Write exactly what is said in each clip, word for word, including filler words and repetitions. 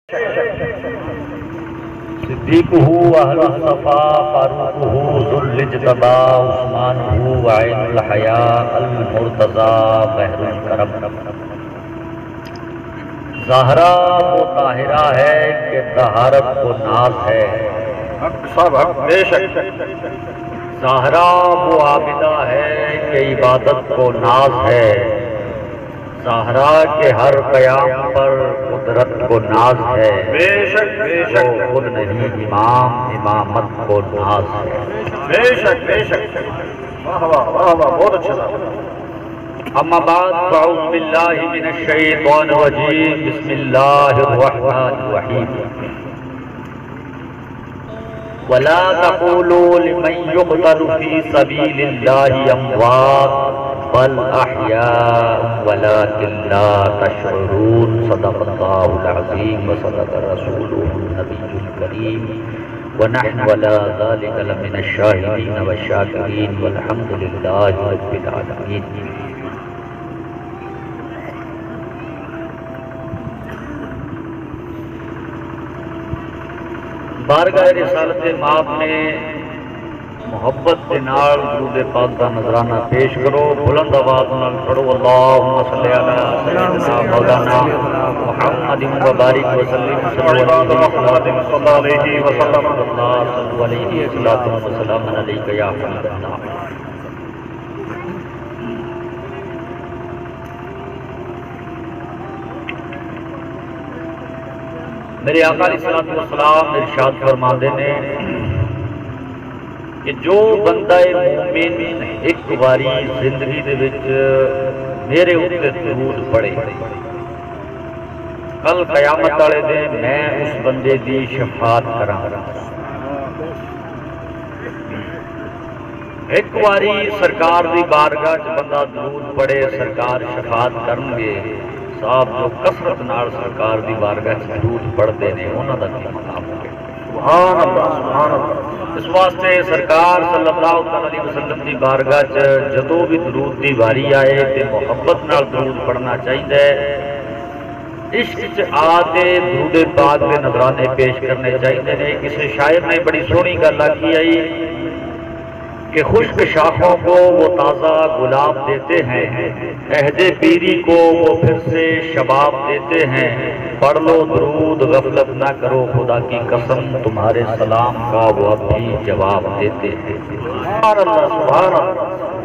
صدیقہ اہل الصفا فاروقہ ذو الاجتبا عثمانہ وعین الحیاء المرتضی بحر الکرم۔ زہرا وہ طاہرہ ہے کہ طہارت کو ناز ہے، بے شک زہرا وہ عابدہ ہے کہ عبادت کو ناز ہے، زہرا کے ہر قیام پر قدرت کو ناز ہے، بے شک بے شک وہ خود نہیں امام امامت کو ناز ہے، بے شک بے شک واہ واہ واہ واہ بہت اچھا تھا۔ اما بعد فاعوذ باللہ من الشیطان الرجیم بسم اللہ الرحمن الرحیم وَلَا تَقُولُوا لِمَنْ يُقْتَلُ فِي سَبِيلِ اللَّهِ أَمْوَاتٌ بَلْ أَحْيَاءٌ وَلَكِنْ لَا تَشْعُرُونَ۔ صدق اللہ العظیم وصدق رسولہ النبی الکریم وَنَحْنُ عَلَى ذَلِكَ لَمِنَ الشَّاهِدِينَ وَالشَّاكِرِينَ وَالْحَمْدُ لِلَّهِ رَبِّ الْعَالَمِينَ۔ بارگاہ رسالت مآب میں محبت کے نال درود پاک کا نذرانہ پیش کرو، بلند آواز نال پڑھو اللہم صلی علی سیدنا مولانا محمد وبارک وسلم صلی اللہ علیہ وسلم صلی علیہ وسلم علیکہ یا حبیب اللہ۔ میرے آقا علیہ السلام ارشاد فرماندے نے کہ جو بندہ مومن ایک باری زندگی دے وچ میرے اوپر درود پڑھے، کل قیامت والے دن میں اس بندے دی شفاعت کراں۔ ایک باری سرکار دی بارگاہ چ بندہ درود پڑھے، سرکار شفاعت کرن گے۔ صاحب جو کثرت نال سرکار دی بارگاہ چ درود پڑھتے ہیں انہاں دا کی مقام ہوگا؟ سبحان اللہ سبحان اللہ۔ اس واسطے سرکار صلی اللہ علیہ وسلم دی بارگاہ چ جدوں بھی درود دی واری آئے تے محبت نال درود پڑھنا چاہیے، عشق چ آ کے درود پاک دے نذرانے پیش کرنے چاہیے نے۔ کسی شاعر نے بڑی سونی گل آکھی آئی کہ خشک شاخوں کو وہ تازہ گلاب دیتے ہیں، عہد پیری کو وہ پھر سے شباب دیتے ہیں، پڑھ لو درود غفلت نہ کرو خدا کی قسم، تمہارے سلام کا وہ اب بھی جواب دیتے ہیں۔ سبحان اللہ سبحان اللہ۔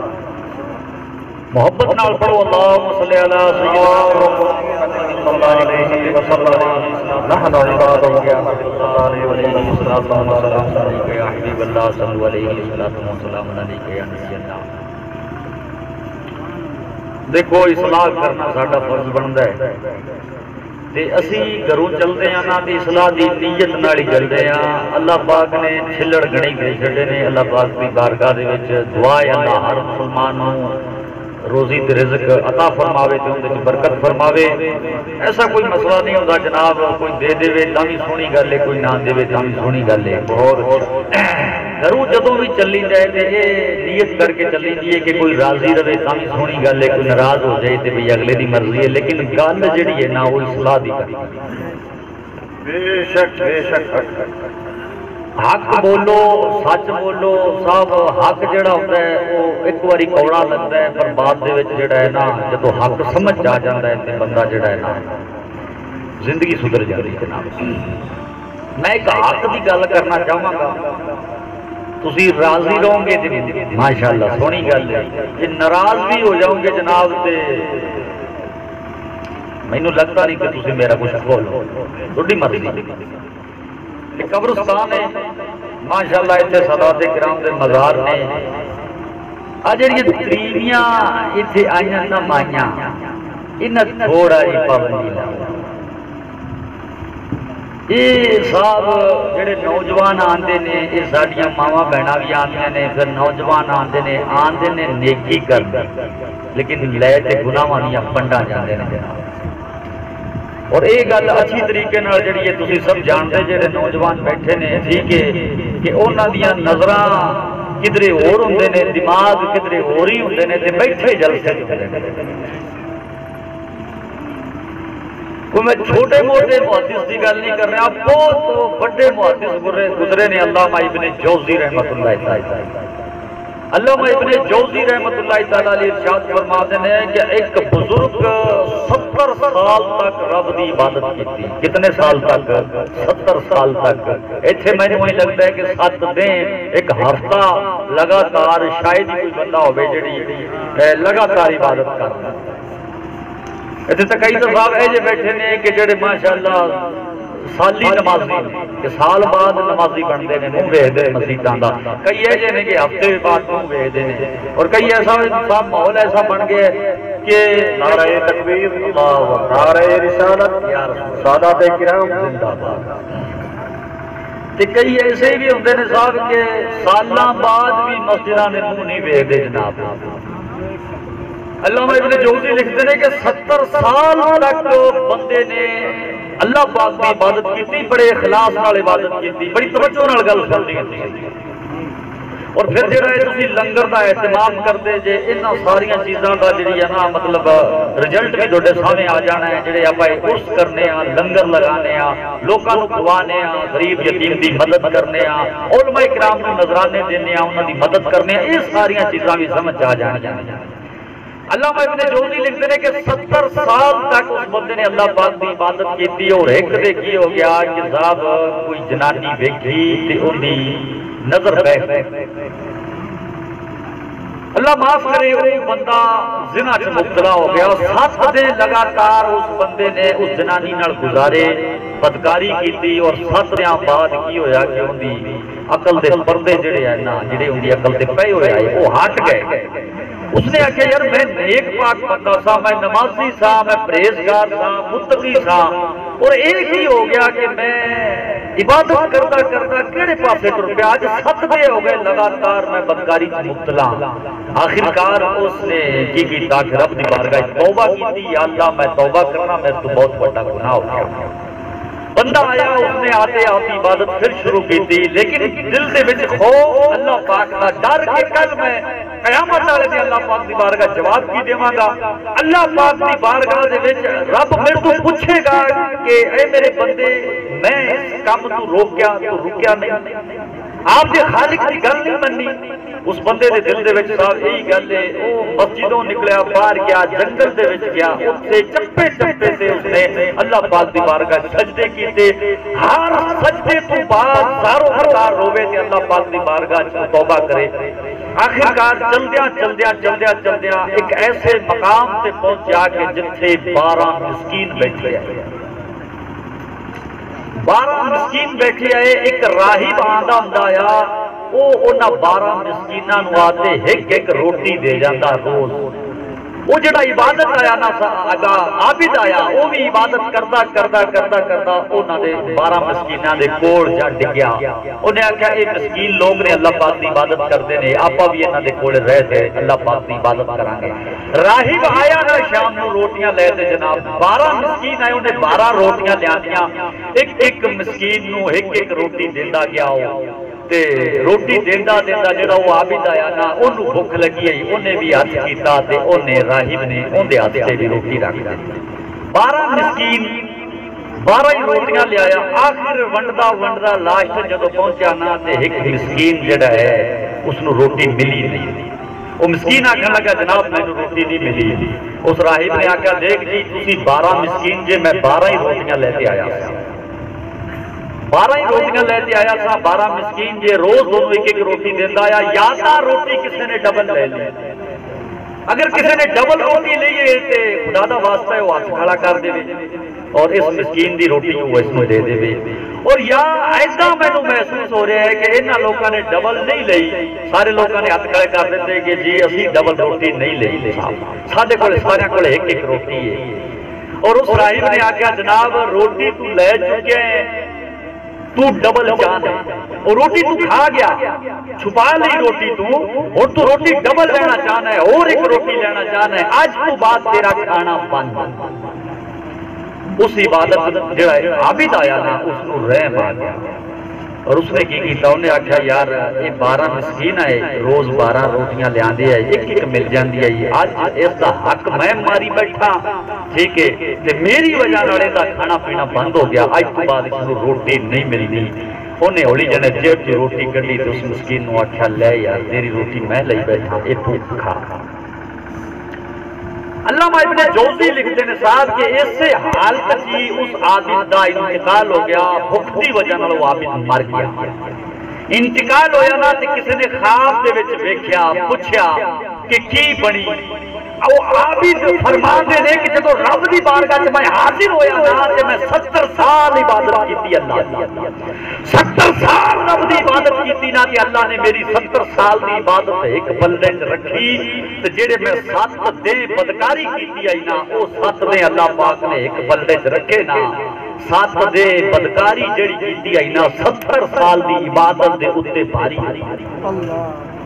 محبت نال پڑھو اللہم صلی علی سیدنا صلی اللہ علیہ وسلم نحن عباد اللہ صلی اللہ علیہ وسلم اللہم سلام علیکہ یا حبیب اللہ صلی علیہ وسلم علیکہ یا نبی اللہ۔ دیکھو اصلاح کرنا ساڈا فرض بنتا ہے تے اسی گھروں چلتے ہیں نا تے اصلاح دی نیت نال ہی چلتے ہیں۔ اللہ پاک نے چھلڑ گھڑی گئی چھڑے نے، اللہ پاک دی بارگاہ دے وچ دعا ہے اللہ ہر مسلمان نوں روزی تے رزق عطا فرماوے تے اندے وچ برکت فرماوے۔ ایسا کوئی مسئلہ نہیں ہوتا جناب، کوئی دے دے تاں وی سونی گل ہے، کوئی نہ دے تاں وی سونی گل ہے۔ بہت گھروں جدوں بھی چلی جائے تے یہ نیت کر کے چلی جائے کہ کوئی راضی رہے تاں وی سونی گل ہے، کوئی ناراض ہو جائے تے بھئی اگلے دی مرضی ہے، لیکن گل جڑی ہے نا وہ اصلاح دی کرنی۔ بے شک بے شک حق بولو، سچ بولو صاحب۔ حق جڑا ہوتا ہے وہ ایک باری کوڑا لگتا ہے، پر بعد دے وچ جڑا ہے نا جدو حق سمجھ آ جاتا ہے تے بندہ جڑا ہے نا زندگی سدھر جاتی ہے جناب۔ میں ایک حق کی گل کرنا چاہوں گا، تسی راضی رہو گے تے ماشاءاللہ سونی گل ہے، جے ناراض بھی ہو جاؤ گے جناب تے مینوں لگتا نہیں کہ تسی میرا کچھ کھولو، تھوڑی مرضی۔ قبرستان ہے ماشاءاللہ، اتنے سادات کرام دے مزار نے، آ جڑی تریویاں اتنے آئیاں نہ مائیاں انہیں تھوڑا ہی پابندی لاؤ۔ یہ صاحب جڑے نوجوان آندے نے، یہ ساڈیاں ماواں بہناں بھی آندیاں نے، پھر نوجوان آندے نے آندے نے نیکی کرنے، لیکن لے تے گناہاں دیاں پنڈاں جاندے نے جناب۔ اور یہ گل اچھی طریقے نال جڑی ہے تسی سب جانتے جڑے نوجوان بیٹھے نے ٹھیک ہے کہ انہاں دیاں نظراں کدھرے ہور ہوندے نے، دماغ کدھرے ہور ہی ہوندے نے تے بیٹھے جلسے ہوندے نے۔ کوئی میں چھوٹے موٹے محدث کی گل نہیں کر رہا، بہت بڑے محدث گزرے نے، علامہ ابن جوزی رحمت اللہ تعالی علامہ ابن جوزی رحمت اللہ تعالی علیہ ارشاد فرماتے ہیں کہ ایک بزرگ ستر سال تک رب دی عبادت کی تھی۔ کتنے سال تک؟ ستر سال تک۔ ایتھے میں نے وہی لگتا ہے کہ سات دن ایک ہفتہ لگاتار شاید ہی کوئی بندہ ہوئے جڑی لگاتار عبادت کرنا۔ ایتھے تو کئی تو صاحب ایجے بیٹھے نے کہ جڑے ماشاءاللہ سالی نمازی کہ سال بعد نمازی بنتے ہیں، منہ ویکھ دے مسیتاں دا، کئی ایسے نے کہ ہفتے بعد منہ ویکھ دے نے، اور کئی ایسا صاحب ماحول ایسا بن گیا کہ نعرہ تکبیر، اللہ اکبر، نعرہ رسالت، یا سادات کرام زندہ باد۔ تے کئی ایسے بھی ہوندے نے صاحب کہ سالاں بعد بھی مسجداں دے منہ نہیں ویکھ دے جناب۔ علامہ ابن جوزی لکھتے ہیں کہ ستر سال تک بندے نے اللہ پاک کی عبادت کی تھی، بڑے اخلاص نال عبادت کی تھی، بڑی توجہ نال گل سننی تھی۔ اور پھر جڑا ہے تسی لنگر دا اہتمام کرتے جے، انہاں ساریاں چیزاں دا جڑی ہے نا مطلب رزلٹ بھی تواڈے سامنے آ جانا ہے۔ جڑے آپا عرس کرنے ہاں، لنگر لگانے ہاں، لوکاں نوں کھوانے ہاں، غریب یتیم دی مدد کرنے ہاں، علماء کرام نوں نذرانے دینے ہاں، انہاں دی مدد کرنے ہاں، یہ ساریاں چیزاں بھی سمجھ آ جانگیاں۔ علامہ ابن جوزی لکھتے ہیں کہ ستر سال تک اس بندے نے اللہ پاک کی عبادت کی تھی، اور ایک دے کی ہو گیا کہ صاحب کوئی جنانی ویکھی تے اندی نظر پہ اللہ معاف کرے وہ بندہ زنا چ مبتلا ہو گیا۔ سات دن لگاتار اس بندے نے اس جنانی نال گزارے، بدکاری کی تھی، اور سات دن بعد کی ہویا کہ اندی عقل دے پردے جڑے ہیں نا، جڑے اندی عقل دے پے ہوئے آئے وہ ہٹ گئے۔ اس نے آکھا یار میں نیک پاک بندہ سا، میں نمازی سا، میں پرہیزگار سا، متقی سا، اور ایک ہی ہو گیا کہ میں عبادت کرتا کرتا کیڑے پاسے ٹر پیا، آج سات دے ہو گئے لگاتار میں بدکاری سے مبتلا۔ آخرکار اس نے کی کیتا کہ رب دی بارگاہ توبہ کی تھی، یا اللہ میں توبہ کرنا، میرے تو بہت بڑا گناہ ہو گیا۔ بندہ آیا، اس نے آتے آتی عبادت پھر شروع کی تھی، لیکن دل دے وچ خوف اللہ پاک کا ڈر کے کل میں قیامت والے دن اللہ پاک دی بارگاہ جواب کی دیواں گا۔ اللہ پاک دی بارگاہ دے وچ رب میرے تو پوچھے گا کہ اے میرے بندے میں اس کام تو روکیا تو رکیا نہیں، آپ دے خالق دی گل نہیں مننی۔ اس بندے دے دل دے وچ صاحب یہی گل ہے، او مسجدوں نکلیا، باہر گیا، جنگل دے وچ گیا، اسے چپے چپے سے اس نے اللہ پاک دی بارگاہ سجدے کیتے۔ ہر سجدے تو بعد ساروں ہزار روے تے اللہ پاک دی بارگاہ چ توبہ کرے۔ آخرکار چلدیاں چلدیاں چلدیاں چلدیاں ایک ایسے مقام تے پہنچا کہ جتھے بارہ مسکین بیٹھے ہیں، بارہ مسکین بیٹھے آئے، ایک راہب آندا ہوندا آیا، وہ انہاں بارہ مسکیناں نوں آتے ایک ایک روٹی دے جاندا روز۔ وہ جڑا عبادت آیا نا اگا عابد آیا، وہ بھی عبادت کردا کردا کردا کردا انہاں دے بارہ مسکیناں دے کول جا ڈگیا۔ انہیں آکھیا اے مسکین لوگ نے اللہ پاک دی عبادت کردے نے، آپا بھی انہاں دے کول رہ تے اللہ پاک دی عبادت کران گے۔ راہب آیا نا شام نوں روٹیاں لے تے جناب، بارہ مسکین آئے، انہیں بارہ روٹیاں لیاندیاں، ایک ایک مسکین نوں ایک ایک روٹی دیندا گیا۔ تے روٹی دیندا دیندا جڑا وہ عابد آیا نا، انہوں بھوک لگی ہے، انہیں بھی ہاتھ کیتا تے انہیں راہب نے اندے ہاتھ سے بھی روٹی رکھ دی۔ بارہ مسکین بارہ ہی روٹیاں لے آیا۔ آخر ونڈدا ونڈدا لاسٹ جدو پہنچا نا تے ایک مسکین جڑا ہے اس نو روٹی ملی نہیں۔ وہ مسکین آکھن لگا جناب میں نو روٹی نہیں ملی۔ اس راہب نے آکھا دیکھ جی تسی بارہ مسکین جے، میں بارہ ہی روٹیاں لے کے آیا سا، بارہ ہی روٹیاں لے کے آیا سا، بارہ مسکین جے روز دونوں ایک ایک روٹی دیتا آیا، یا تا روٹی کسی نے ڈبل لے لی۔ اگر کسی نے ڈبل روٹی لئیے تے خدا دا واسطہ ہے وہ ہاتھ کھڑا کر دے اور اس مسکین دی روٹی وہ اس میں دے دے۔ اور یا ایسا میں نو محسوس ہو رہا ہے کہ انہاں لوگوں نے ڈبل نہیں لئی، سارے لوگوں نے ہاتھ کھڑے کر دیتے کہ جی اسی ڈبل روٹی نہیں لئی، ساڈے کول سارے کول ایک ایک روٹی ہے۔ اور اس راہب نے آکھیا جناب روٹی تو لے چکے ہیں، تو ڈبل جان ہے، اور روٹی تو کھا گیا، چھپا لی روٹی تو، اور تو روٹی ڈبل لینا چاہنا ہے، اور ایک روٹی لینا چاہنا ہے، آج تو بعد تیرا کھانا بند۔ اس عبادت جڑا عابد آیا نا اس کو رحم آ گیا۔ اور اس نے کی کیتا انہیں آکھا یار یہ بارہ مسکین آئے روز بارہ روٹیاں لے آندے آئے ایک ایک مل جاندی آئی آج اس دا حق میں ماری بیٹھا ٹھیک ہے تے میری وجہ نالے دا کھانا پینا بند ہو گیا آج تو بعد اس کو روٹی نہیں ملنی انہیں ہولی جانے جیب کی روٹی کڑی تو اس مسکین نو آکھا لے یار تیری روٹی میں لئی بیٹھا اے تو کھا علامہ ابن جوزی لکھتے ہیں صاحب کہ اس سے حالت ہی اس عابد دا انتقال ہو گیا بھوک دی وجہ نال وہ عابد مر گیا انتقال ہویا نا تے کسی نے خواب دے وچ ویکھیا پوچھیا کہ کی بنی او عابد فرمان دے نے کہ جدو رب دی بارگاہ میں حاضر ہویا نا تے میں ستر سال عبادت کیتی اللہ ستر سال رب دی عبادت کیتی نا تے اللہ نے میری ستر سال دی عبادت ایک بلے چ رکھی تے جڑے میں سات دے بدکاری کیتی آئی نا او سات دے اللہ پاک نے ایک بلے چ رکھے نا سات دے بدکاری جڑی کیتی آئی نا ستر سال دی عبادت دے اتے بھاری اللہ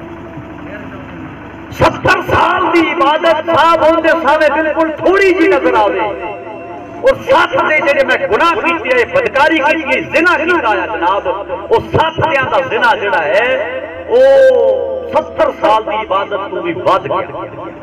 ستر سال دی عبادت صاحب ہوندے سامنے بالکل تھوڑی جی نظر آوے اور ساتھ دے جڑے میں گناہ کیتی ہے بدکاری کیتی زنا کیتا ہے جناب وہ ساتھ دیاں دا زنا جڑا ہے وہ ستر سال دی عبادت تو بھی ود گیا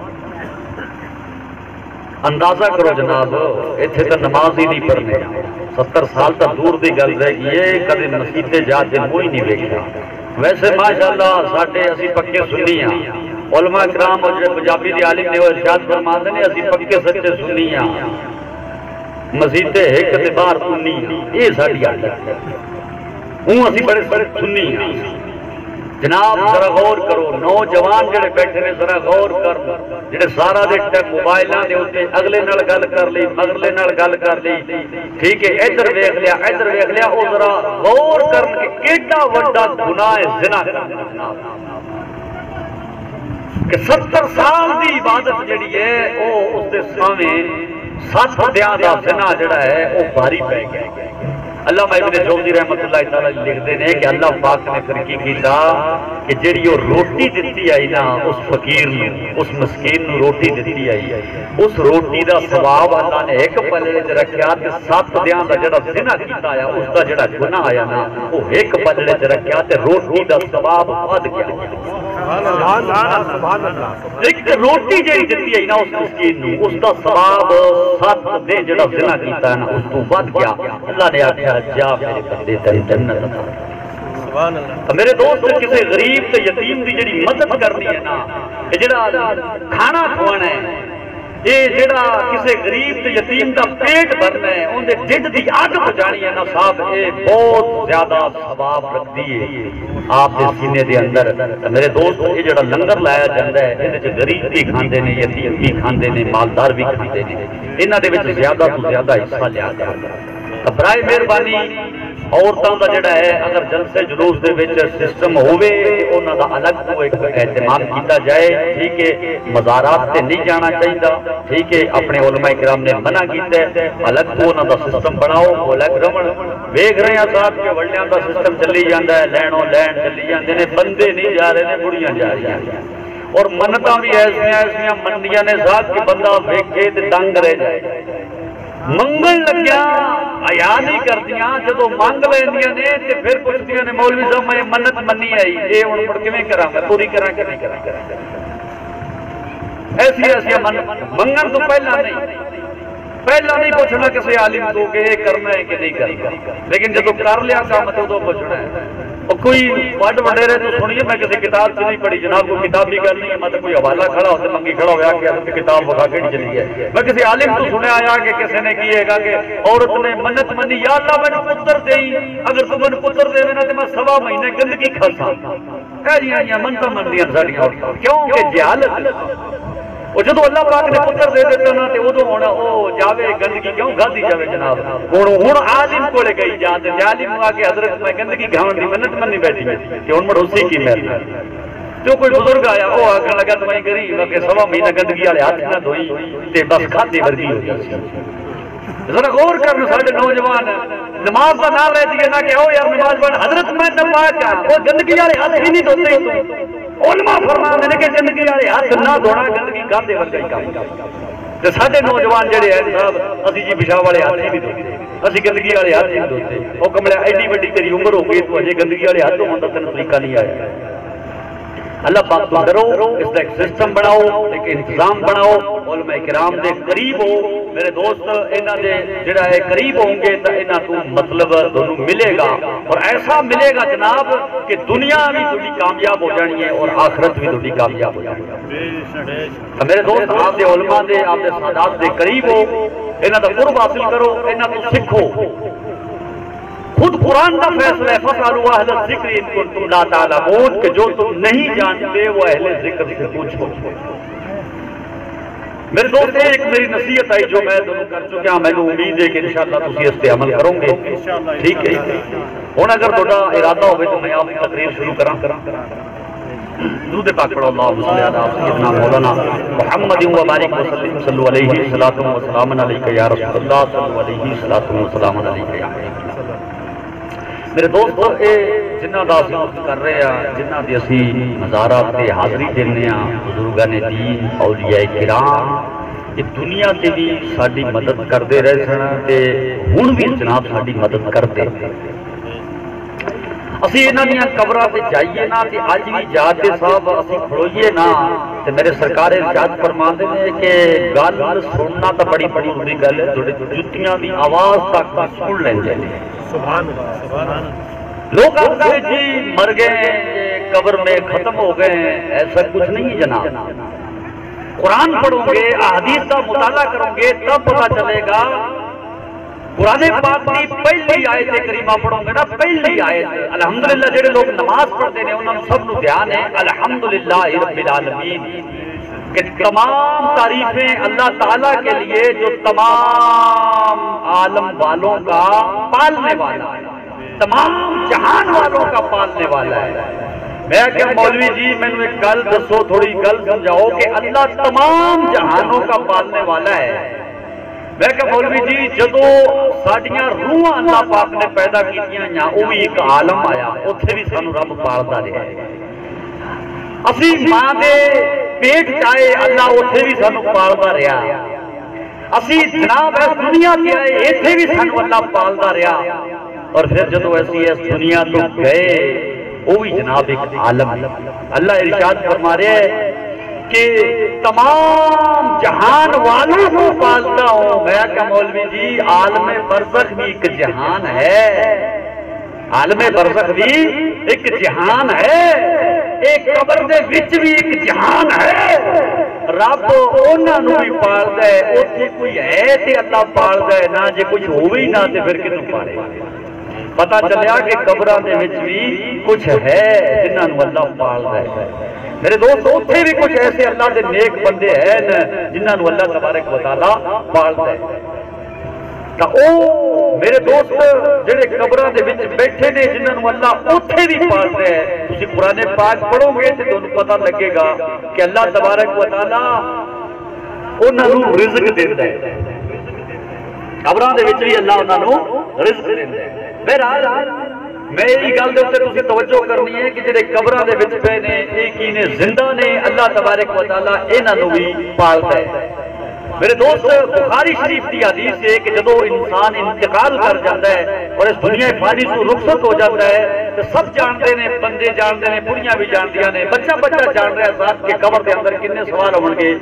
اندازہ کرو جناب ایتھے تو نماز ہی نہیں پڑھنے ستر سال تا دور دی گل رہ گئی ہے کدے مسیتے جا کے کوئی نہیں دیکھا ویسے ماشاءاللہ ساڈے اسی پکے سنی ہیں علماء کرام اور پنجابی دی عالم نے وہ ارشاد فرماتے ہیں اسی پکے سچے سنی ہیں مسیتے ایک تے باہر سنی ہیں یہ ساڈی عادت ہے ہوں اسی بڑے بڑے سنی ہیں جناب ذرا غور کرو نوجوان جڑے بیٹھے نے ذرا غور کر جڑے سارا دے ٹائم موبائلاں دے اوتے اگلے نال گل کر لی اگلے نال گل کر لی ٹھیک ہے ادھر ویکھ لیا ادھر ویکھ لیا او ذرا غور کرن کہ کیڈا وڈا گناہ ہے زنا جناب کہ ستر سال دی عبادت جڑی ہے او اس دے سامنے سات دیاں دا زنا جڑا ہے او بھاری پے گیا اللہ ابن جوزی رحمت اللہ تعالیٰ لکھتے ہیں کہ اللہ پاک نے پھر کی کیتا کہ جڑی وہ روٹی دیتی آئی نا اس فقیر نے اس مسکین نے روٹی دیتی آئی اس روٹی دا ثواب اللہ نے ایک پلڑے چ رکھیا تے سات دیاں دا جڑا زنا کیتا آیا اس دا جڑا گناہ آیا نا وہ ایک پلڑے چ رکھیا تے روٹی دا ثواب ود گیا سبحان اللہ سبحان اللہ ایک روٹی جڑی دیتی آئی نا اس مسکین نو اس دا ثواب سات دے جڑا زنا کیتا ہے نا اس تو ود گیا اللہ نے آکھیا جا میرے بندے تیری جنت عطا سبحان اللہ میرے دوست کسی غریب تے یتیم دی جڑی مدد کرنی ہے نا یہ جڑا کھانا کھوانا ہے یہ جڑا کسی غریب تے یتیم دا پیٹ بھرنا ہے ان دے ڈڈ دی اگ بجانی ہے نا صاحب یہ بہت زیادہ ثواب رکھتی ہے آپ دے سینے دے اندر میرے دوست یہ جڑا لنگر لایا جاندا ہے اس وچ غریب بھی کھاندے نے یتیم بھی کھاندے نے مالدار بھی کھاندے نے انہاں دے وچ زیادہ تو زیادہ حصہ لیا جاندا ہے برائے مہربانی عورتوں کا جڑا ہے اگر جلسے جلوس دے وچ سسٹم ہوئے انہاں دا الگ کو ایک اہتمام کیتا جائے ٹھیک ہے مزارات تے نہیں جانا چاہیے ٹھیک ہے اپنے علماء کرام نے منع کیتا ہے الگ کو انہاں دا سسٹم بناؤ الگ رہن ویکھ رہے ہیں صاحب کہ وڈیاں دا سسٹم چلی جاندا ہے لینوں لین چلی جاندے نے بندے نہیں جا رہے نے بڑیاں جا رہی ہیں اور منتاں بھی ایسیاں ایسیاں منڈیاں نے صاحب کہ بندہ ویکھے تے دنگ رہ جائے منگل لگیا آیا نہیں کردیاں جدو مانگ لیندیاں نے تے پھر پوچھدیاں نے مولوی صاحب میں منت منی آئی اے ہن مڑ کیویں کراں میں پوری کراں کہ نہیں کراں ایسی ایسی منگن تو پہلا نہیں پہلا نہیں پوچھنا کسی عالم تو کہ یہ کرنا ہے کہ نہیں کرنا لیکن جدو کر لیا کام تو تو پوچھنا ہے کوئی وڈ وڈیرے تو سنیے میں کسی کتاب سے نہیں پڑھی جناب کوئی کتاب بھی کرنی ہے مطلب کوئی حوالہ کھڑا ہوتے منگی کھڑا ہوا کہ کتاب بکھا کے چلی ہے میں کسی عالم تو سنے آیا کہ کسی نے کیے گا کہ عورت نے منت منی یا اللہ میں نے پتر دئی اگر تو میں نے پتر دے نا تو میں سوا مہینے گندگی کھاتا اے جی آئیاں منتا مندیاں ساڑیاں عورتوں کیوں کہ جہالت وہ جدو اللہ پاک نے پتر دے دیتا نا تے ادو ہونا او جاوے گندگی کیوں کھادی جاوے جناب ہن ہن عالم کولے گئی جاتے عالم آ کے حضرت میں گندگی کھاون دی منت منی بیٹھی کہ ہن مڑ اسی کی محنت جو کوئی بزرگ آیا وہ آکھن لگا تمہیں کری کہ سوا مہینہ گندگی والے ہاتھ نہ دھوئی تے بس کھادی ورگی ہو گئی ذرا غور کرنا سارے نوجوان نماز کا نام لے دیے نہ کہ او یار نماز پڑھ حضرت میں نماز وہ گندگی والے ہاتھ ہی نہیں دھوتے علماء فرماتے ہیں کہ گندگی والے ہاتھ نہ دھونا گندگی کھاتے ورگا ہی کام تے ساڈے نوجوان جڑے ہیں صاحب اسی جی پیشاب والے ہاتھ نہیں دھوتے اسی گندگی والے ہاتھ نہیں دھوتے وہ کملے ایڈی وڈی تیری عمر ہو گئی تو اجے گندگی والے ہاتھ دھونے دا تینوں طریقہ نہیں آیا اللہ پاک تو ڈرو اس کا ایک سسٹم بناؤ ایک انتظام بناؤ علماء کرام دے قریب ہو میرے دوست انہاں دے جڑا ہے قریب ہوں گے تو انہاں تو مطلب دونوں ملے گا اور ایسا ملے گا جناب کہ دنیا بھی تھوڑی کامیاب ہو جانی ہے اور آخرت بھی تھوڑی کامیاب ہو جانی ہے تو میرے دوست آپ دے علماء دے آپ دے سادات دے قریب ہو انہاں دا قرب حاصل کرو انہاں تو سکھو خود قرآن کا فیصلہ ہے فَاسْأَلُوا أَهْلَ الذِّكْرِ إِن كُنتُمْ لَا تَعْلَمُونَ کہ جو تم نہیں جانتے وہ اہل ذکر سے پوچھو میرے دوست ایک میری نصیحت آئی جو میں دونوں کر چکا میں نے امید ہے کہ انشاءاللہ تسی اس پہ عمل کرو گے ٹھیک ہے ہن اگر تہاڈا ارادہ ہوئے تو میں آپ کی تقریر شروع کراں درود پاک پڑھو اللہم صلی علی سیدنا مولانا محمد و بارک وسلم صلو علیہ الصلوۃ والسلام علیک یا رسول اللہ صلو علیہ الصلوۃ والسلام علیک یا میرے دوستو اے جنہ دا اسی کر رہے ہیں جنہ دی اسی مزارات تے حاضری دینے ہیں بزرگان دین اولیاء کرام یہ دنیا تے بھی ساڈی مدد کردے رہے سن تے ہن بھی جناب ساڈی مدد کردے اسی انہاں دیاں قبراں تے جائیے نا تے اج بھی جاتے صاحب اسی کھڑوئیے نا تے میرے سرکار ارشاد فرماندے نے کہ گل سننا تا بڑی بڑی بڑی گل ہے تھوڑے جتیاں دی آواز تک سن لیندے نے سبحان اللہ سبحان اللہ لوگ آتے ہیں جی مر گئے قبر میں ختم ہو گئے ایسا کچھ نہیں جناب قرآن پڑھو گے احادیث کا مطالعہ کرو گے تب پتہ چلے گا قرآن پاک کی پہلی آیت کریمہ پڑھو گے نا پہلی آیت الحمدللہ جڑے لوگ نماز پڑھتے ہیں انہوں سب نو دھیان ہے الحمدللہ رب العالمین کہ تمام تعریفیں اللہ تعالیٰ کے لیے جو تمام عالم والوں کا پالنے والا ہے تمام جہان والوں کا پالنے والا ہے میں کہ مولوی جی میں نے ایک گل دسو تھوڑی گل سمجھاؤ کہ اللہ تمام جہانوں کا پالنے والا ہے میں کہ مولوی جی جدو ساڑیاں روحاں اللہ پاک نے پیدا کیتیاں یا وہ بھی ایک عالم آیا اتھے بھی سانو رب پالتا رہے اسی ماں دے پیٹ چاہے اللہ اتھے بھی سانو پالتا رہا اسی جناب اس دنیا کے آئے اتھے بھی سانو اللہ پالتا رہا اور پھر جدو ایسی اس دنیا تو گئے وہ بھی جناب ایک عالم اللہ ارشاد فرما رہے ہیں کہ تمام جہان والوں کو پالتا ہوں میں کہ مولوی جی عالم برزخ بھی ایک جہان ہے عالم برزخ بھی ایک جہان ہے ایک قبر دے وچ بھی ایک جہان ہے رب انہاں نو بھی پالدا ہے اوتھے کوئی ہے تے اللہ پالدا ہے نہ جے کچھ ہووی نہ تے پھر کینوں پالے پتہ چلیا کہ قبراں دے وچ بھی کچھ ہے جنہاں نو اللہ پالدا ہے میرے دوست اوتھے بھی کچھ ایسے اللہ دے نیک بندے ہیں جنہاں نو اللہ تبارک و تعالی پالدا ہے تا او میرے دوست جڑے قبراں دے وچ بیٹھے نے جنہاں نو اللہ اوتھے بھی پالدا ہے تسی قرآن پاک پڑھو گے تے تانوں پتہ لگے گا کہ اللہ تبارک و تعالی انہاں نو رزق دیندا ہے قبراں دے وچ بھی اللہ انہاں نو رزق دیندا ہے بہرحال میں یہی گل دے اوپر تسی توجہ کرنی ہے کہ جڑے قبراں دے وچ پے نے ایک ہی نے زندہ نے اللہ تبارک و تعالی انہاں نو بھی پالدا ہے میرے دوست بخاری شریف کی حدیث ہے کہ جدو انسان انتقال کر جاتا ہے اور اس دنیا فانی سے رخصت ہو جاتا ہے تو سب جانتے ہیں بندے جانتے ہیں بڑیاں بھی جانتیاں نے بچہ بچہ جان رہا ہے صاحب کہ قبر کے اندر کتنے سوال ہون گے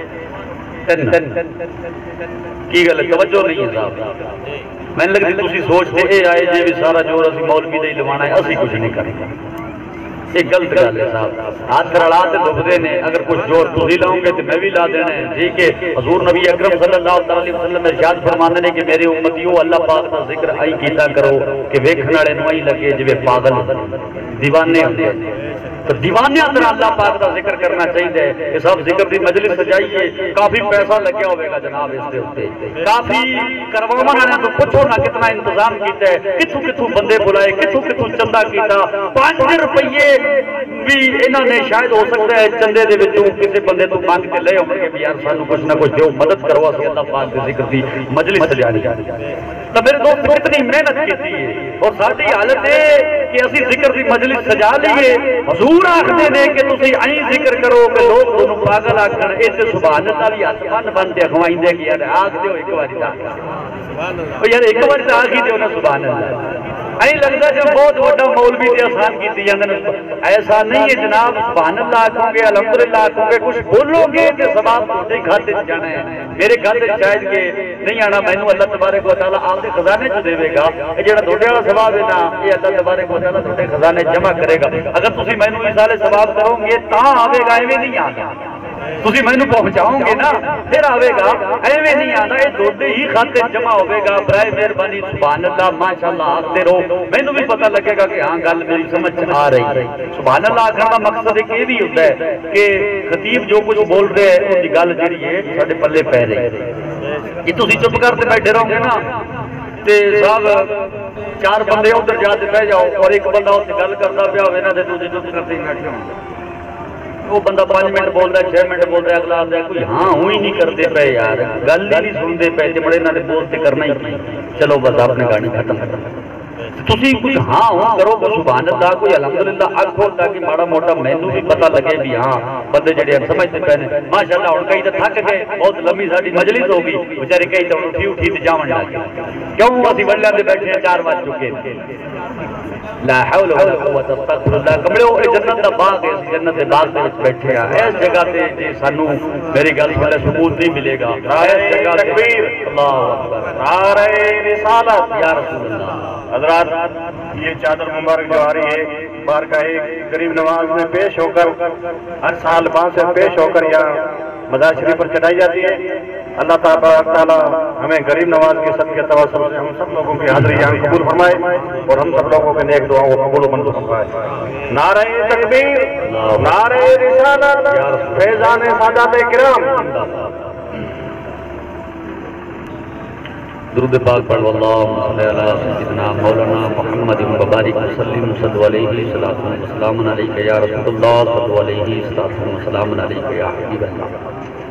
کی گل ہے توجہ نہیں ہے صاحب میں لگتی تسی سوچتے اے آئے جے بھی سارا جور اسی مولوی دے لوانا ہے اسی کچھ نہیں کریں گے ایک غلط گل ہے صاحب ہاتھ کرڑا تے دبدے نے اگر کچھ جور تسی لاؤں گے تو میں بھی لا دینا ہے ٹھیک ہے حضور نبی اکرم صلی اللہ علیہ وسلم ارشاد فرماندے نے کہ میرے امتیوں اللہ پاک دا ذکر آئی کیتا کرو کہ ویکھن والے نوں ہی لگے جویں پاگل دیوانے ہوندے تو دیوانے اندر اللہ پاک دا ذکر کرنا چاہیے کہ صاحب ذکر دی مجلس سجائیے کافی پیسہ لگیا ہوئے گا جناب اس دے اوپر کافی کرواون والے تو پوچھو نہ کتنا انتظام کیتا ہے کتھوں کتھوں بندے بلائے کتھوں کتھوں چندہ کیتا پانچ روپیے بھی انہاں نے شاید ہو سکتا ہے چندے دے وچوں کسی بندے تو مانگ کے لے ہوں گے بھی یار سانو کچھ نہ کچھ دیو مدد کروا سی اللہ پاک دے ذکر دی مجلس سجانی تو میرے دوست کتنی محنت کیتی ہے اور ساری حالت ہے کہ اسی ذکر دی مجلس سجا لیے حضور حضور آخدے نے کہ تسی آئیں ذکر کرو کہ لوگ دونوں پاگل آکھن ایسے سبحان اللہ بھی ہاتھ بن بن تے اخوائیں دے گیا آخ دے ہو ایک باری تا یار ایک باری تا آخی دے ہونا سبحان اللہ این لگتا جب بہت بڑا مولوی تے آسان کی تھی ایسا نہیں ہے جناب سبحان اللہ آکھوں گے الحمدللہ آکھوں گے کچھ بولو گے تے سباب تھوڑے کھاتے جانا ہے میرے کھاتے شاید کہ نہیں آنا مینوں اللہ تبارک و تعالیٰ آپ دے خزانے چ دے گا یہ جڑا تھوڑے والا ثواب ہے نا یہ اللہ تبارک و تعالیٰ تھوڑے خزانے جمع کرے گا اگر تسی مینوں اس سالے ثواب کرو گے تاں آوے گا ایویں نہیں آگا تسی مینوں پہنچاؤں گے نا پھر آوے گا ایویں نہیں آنا یہ دوڑے ہی خاطے جمع ہوئے گا برائے مہربانی سبحان اللہ ماشاءاللہ آختے رہو مینوں بھی پتہ لگے گا کہ ہاں گل میری سمجھ آ رہی سبحان اللہ آخر کا مقصد ایک یہ بھی ہوتا ہے کہ خطیب جو کچھ بول رہے ہیں ان کی گل جڑی ہے ساڈے پلے پے رہی یہ تسی چپ کرتے بیٹھے رہو گے نا تے صاحب چار بندے ادھر جا کے بہ جاؤ اور ایک بندہ اس گل کرتا پیا ہوئے نا تے دوسرے چپ کرتے ہی بیٹھے ہوں وہ بندہ پانچ منٹ بول رہا ہے چھ منٹ بول رہا ہے اگلا آتا ہے کوئی ہاں ہوں ہی نہیں کرتے پے یار گل ہی نہیں سنتے پے تے بڑے نہ بولتے کرنا ہی کی چلو بس آپ نے گاڑی ختم ختم تسی کچھ ہاں ہوں کرو سبحان اللہ کوئی الحمدللہ آکھو تاکہ ماڑا موٹا مینوں بھی پتہ لگے بھی ہاں بندے جڑے سمجھتے پے نے ماشاءاللہ ہن کئی تے تھک گئے بہت لمبی ساڈی مجلس ہو گئی بیچارے کئی تے اٹھی اٹھی تے جاون لگ گئے کیوں اسی وڈیاں دے بیٹھے ہیں چار بج چکے لا حول ولا قوت استغفر اللہ کمڑو اے جنت دا باغ ہے اس جنت دے باغ دے وچ بیٹھے ہیں اس جگہ تے جی سانو میری گل سن ثبوت نہیں ملے گا اس جگہ تکبیر اللہ اکبر نعرہ رسالت یا رسول اللہ حضرات یہ چادر مبارک جو آ رہی ہے بارگاہ غریب نواز میں پیش ہو کر ہر سال وہاں سے پیش ہو کر یہاں مزار شریف پر چڑھائی جاتی ہے اللہ تعالیٰ ہمیں غریب نواز کے صدقے تواصل سے ہم سب لوگوں کی حاضری یہاں قبول فرمائے اور ہم سب لوگوں کے نیک دعاؤں کو قبول و منظور فرمائے نعرہ تکبیر نعرہ رسالت فیضان سادات کرام درود پاک پڑھو اللہم صلی اللہ سیدنا مولانا محمد مبارک وسلم صلی علیہ الصلوۃ والسلام علیک یا رسول اللہ صلی علیہ الصلوۃ والسلام علیک یا حبیب اللہ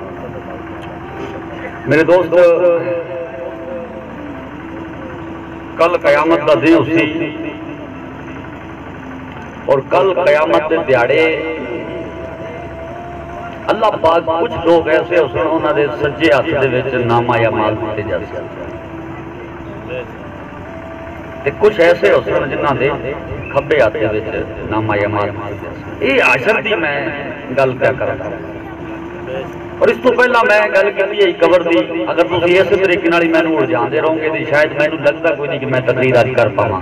میرے دوست کل قیامت کا دن اسی اور کل قیامت کے دیہڑے اللہ پاک کچھ لوگ ایسے اس انہوں نے سجے ہاتھ دے وچ نامہ یا مال دیتے جاتے تے کچھ ایسے اس جنہاں دے کھبے ہاتھ دے وچ نامہ یا مال دیتے یہ عاشر دی میں گل کیا کرتا اور اس تو پہلا میں گل کی ہے قبر دی اگر تسی ایسے طریقے نال میں نوں جاندے رہو گے تے شاید مینوں لگتا کوئی نہیں کہ میں تقریر اج کر پاواں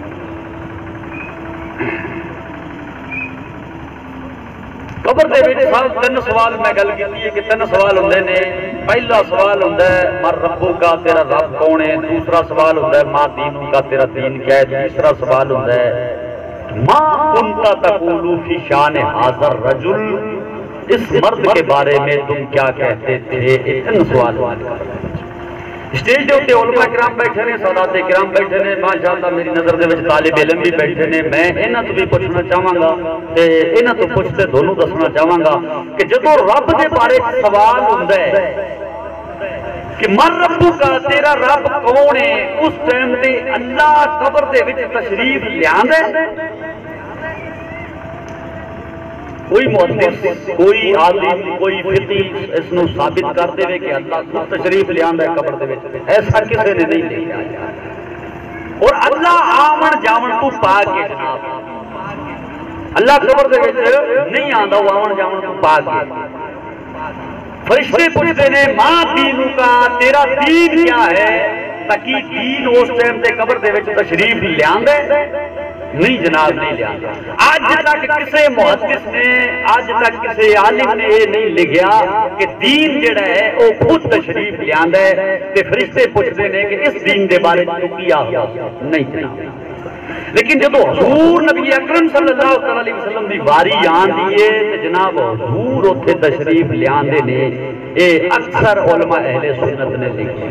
قبر دے وچ صاحب تین سوال میں گل کی ہے کہ تین سوال ہوندے نے پہلا سوال ہوندا ہے مر ربو کا تیرا رب کون ہے دوسرا سوال ہوندا ہے ما دینو کا تیرا دین کیا ہے تیسرا سوال ہوندا ہے ما کنت تقول فی شان حاضر رجل اس مرد کے بارے میں تم کیا کہتے تھے اتن سوال اسٹیج دے اوتے علماء کرام بیٹھے نے سادات کرام بیٹھے نے ماشاءاللہ میری نظر دے وچ طالب علم بھی بیٹھے نے میں انہاں تو بھی پوچھنا چاہواں گا تے انہاں تو پوچھتے دونوں دسنا چاہواں گا کہ جدوں رب دے بارے سوال ہوندا ہے کہ مر ربو کا تیرا رب کون ہے اس ٹائم تے اللہ قبر دے وچ تشریف لیاندا ہے کوئی محدث کوئی عالم کوئی فقی اس نو ثابت کر دے کہ اللہ خود تشریف لے آندا ہے قبر دے وچ ایسا کسے نے نہیں لے آیا اور اللہ آمن جاون تو پاک ہے جناب اللہ قبر دے وچ نہیں آندا وہ آمن جاون تو پاک ہے فرشتے پوچھتے نے ماں دینو کا تیرا دین کیا ہے تاکہ دین اس ٹائم تے قبر دے وچ تشریف لے آندا ہے نہیں جناب نہیں لیا آج تک کسے محدث نے آج تک کسے عالم نے یہ نہیں لکھیا کہ دین جڑا ہے وہ خود تشریف لے آندا ہے تے فرشتے پوچھتے ہیں کہ اس دین دے بارے میں کیا نہیں جناب لیکن جب حضور نبی اکرم صلی اللہ علیہ وسلم دی واری آندی ہے تے جناب حضور اوتھے تشریف لے آندے نے اے اکثر علماء اہل سنت نے لکھی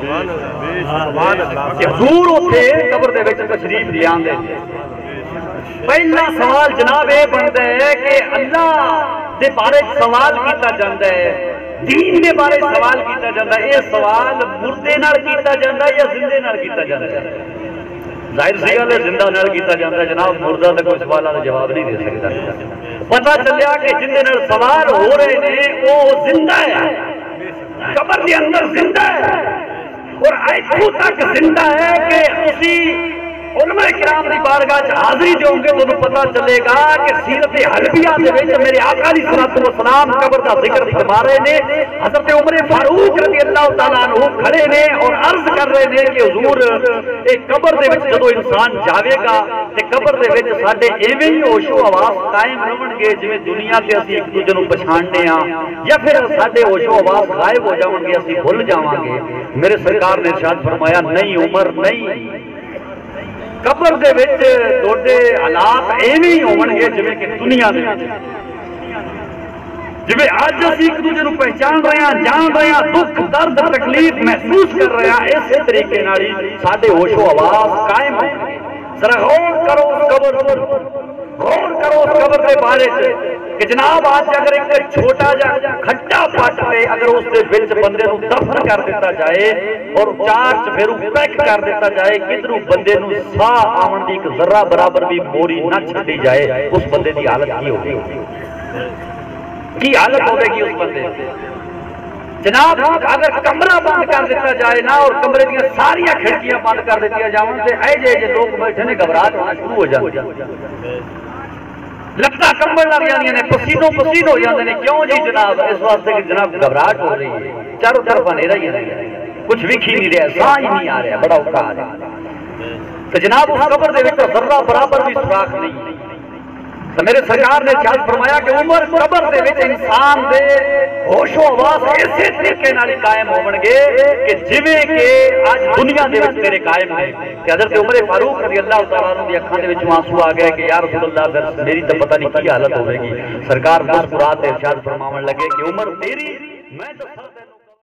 کہ حضور اوتھے قبر دے وچ تشریف لے آندے پہلا سوال جناب یہ بنتا ہے کہ اللہ دے بارے سوال کیتا جاندہ ہے دین دے بارے سوال کیتا جاندہ ہے یہ سوال مردے نال کیتا جاندہ ہے یا زندے نال کیتا جاندہ ہے ظاہر سی گل ہے زندہ نال کیتا جاتا ہے جناب، مردہ تے کوئی سوالہ دا جواب نہیں دے سکتا۔ پتہ چلیا کہ جن دے نال سوال ہو رہے نے وہ زندہ ہے، قبر کے اندر زندہ ہے، اور ایتھوں تک زندہ ہے کہ اسی علماء کرام دی بارگاہ چ حاضری دو گے تو پتہ چلے گا کہ سیرت حلبیہ دے وچ میرے آقا علیہ الصلوۃ والسلام قبر دا ذکر فرما رہے نے۔ حضرت عمر فاروق رضی اللہ تعالیٰ عنہ کھڑے نے اور عرض کر رہے نے کہ حضور ایک قبر دے وچ جدوں انسان جاوے گا تے قبر دے وچ ساڈے ایویں ہی ہوش و حواس قائم رہن گے جویں دنیا تے اسی ایک دوجے نوں پہچاننے ہاں، یا پھر ساڈے ہوش و حواس غائب ہو جاون گے، اسی بھول جاواں گے۔ میرے سرکار نے ارشاد فرمایا نہیں عمر نہیں، قبر دے وچ توڑے حالات ایویں ہی ہون گے جویں کہ دنیا دے وچ، جویں اج اسی ایک دوجے نوں پہچان رہے ہیں، جان رہے ہیں، دکھ درد تکلیف محسوس کر رہے ہیں، اسی طریقے نال ہی ساڈے ہوش و حواس قائم ہوں گے۔ ذرا غور کرو اس قبر پر، غور کرو اس قبر کے بارے سے کہ جناب آج اگر ایک چھوٹا جا کھٹا پٹ پہ اگر اس دے وچ بندے نوں دفن کر دیتا جائے اور چار چفیروں پیک کر دیتا جائے، کدھروں بندے نوں ساہ آون دی ایک ذرہ برابر بھی موری نہ چھڈی جائے، اس بندے دی حالت کی ہوگی؟ کی حالت ہوگی گی اس بندے سے؟ جناب اگر کمرہ بند کر دیتا جائے نا اور کمرے دیا ساری کھڑکیاں بند کر دیتی جاؤں سے اے جے جے لوگ بیٹھے نے گھبراہٹ ہونا شروع ہو جاتی ہے، لگتا کمبل لگ جاندی نے، پسینوں پسین ہو جاندے نے۔ کیوں جی جناب؟ اس واسطے کہ جناب گھبراہٹ ہو رہی ہے، چاروں طرف اندھیرا ہی ہے، کچھ وکھ ہی نہیں رہا، ساہ ہی نہیں آ رہا، بڑا اوکھا آ رہا۔ تو جناب اس قبر دے وچ ذرہ برابر بھی سوراخ نہیں۔ تو میرے سرکار نے ارشاد فرمایا کہ عمر قبر دے وچ انسان دے ہوش و حواس ایسے طریقے نال قائم ہون گے کہ جویں کہ اج دنیا دے وچ تیرے قائم ہیں۔ کہ حضرت عمر فاروق رضی اللہ تعالیٰ عنہ دی اکھاں دے وچ آنسو آ گئے کہ یا رسول اللہ پھر میری تو پتہ نہیں کی حالت ہوے گی۔ سرکار مسکرا تے ارشاد فرماون لگے کہ عمر تیری میں تو